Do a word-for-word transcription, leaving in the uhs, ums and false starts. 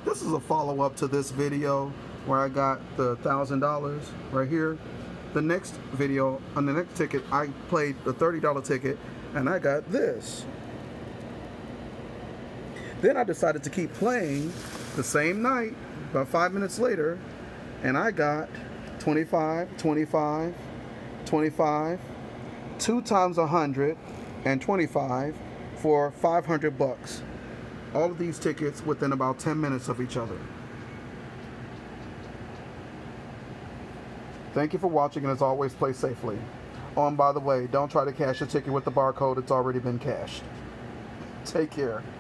this is a follow-up to this video where I got the thousand dollars right here. The next video, on the next ticket, I played the thirty dollar ticket and I got this. Then I decided to keep playing the same night, about five minutes later, and I got twenty-five, twenty-five, twenty-five, two times a hundred, and twenty-five for five hundred bucks. All of these tickets within about ten minutes of each other. Thank you for watching, and as always, play safely. Oh, and by the way, don't try to cash a ticket with the barcode. It's already been cashed. Take care.